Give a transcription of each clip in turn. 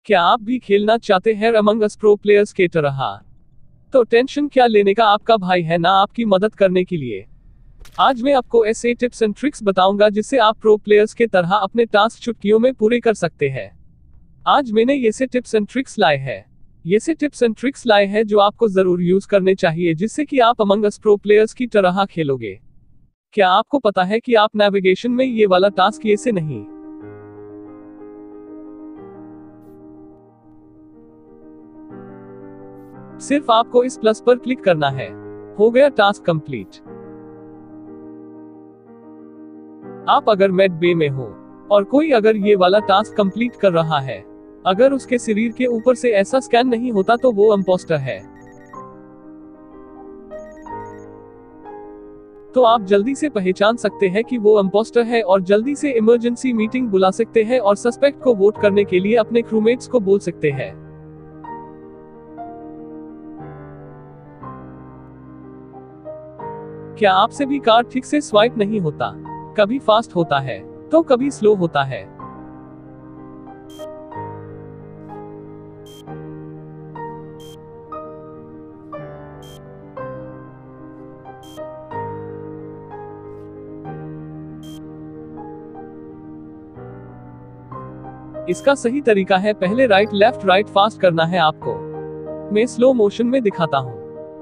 क्या आप भी खेलना चाहते हैं अमंग अस प्रो प्लेयर्स के तरह? तो टेंशन क्या लेने का, आपका भाई है ना आपकी मदद करने के लिए। आज मैं आपको ऐसे टिप्स एंड ट्रिक्स बताऊंगा जिससे आप प्रो प्लेयर्स के तरह अपने टास्क चुटकियों में पूरे कर सकते हैं। आज मैंने ये से टिप्स एंड ट्रिक्स लाए हैं जो आपको जरूर यूज करने चाहिए जिससे कि आप अमंग अस प्रो प्लेयर्स की तरह खेलोगे। क्या आपको पता है कि आप नेविगेशन में ये वाला टास्क ये से नहीं, सिर्फ आपको इस प्लस पर क्लिक करना है, हो गया टास्क कंप्लीट। आप अगर मेड बे में हो और कोई अगर ये वाला टास्क कंप्लीट कर रहा है, अगर उसके शरीर के ऊपर से ऐसा स्कैन नहीं होता तो वो इम्पोस्टर है। तो आप जल्दी से पहचान सकते हैं कि वो इम्पोस्टर है और जल्दी से इमरजेंसी मीटिंग बुला सकते हैं और सस्पेक्ट को वोट करने के लिए अपने क्रूमेट्स को बोल सकते हैं। क्या आपसे भी कार्ड ठीक से स्वाइप नहीं होता? कभी फास्ट होता है तो कभी स्लो होता है। इसका सही तरीका है, पहले राइट लेफ्ट राइट फास्ट करना है आपको। मैं स्लो मोशन में दिखाता हूं।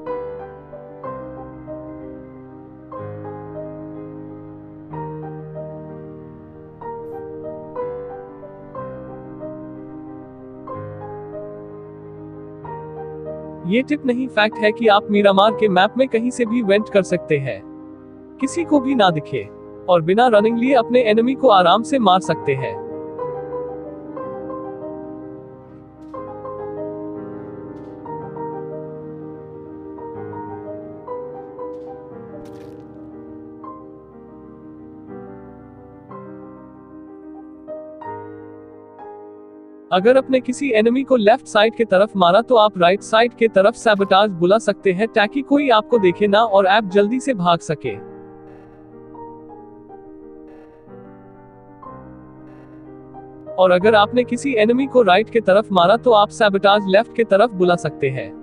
ये टिप नहीं फैक्ट है कि आप मीरामार के मैप में कहीं से भी वेंट कर सकते हैं, किसी को भी ना दिखे, और बिना रनिंग लिए अपने एनिमी को आराम से मार सकते हैं। अगर अपने किसी एनिमी को लेफ्ट साइड के तरफ मारा तो आप राइट साइड के तरफ सैबोटाज बुला सकते हैं ताकि कोई आपको देखे ना और आप जल्दी से भाग सके। और अगर आपने किसी एनिमी को राइट के तरफ मारा तो आप सैबोटाज लेफ्ट के तरफ बुला सकते हैं।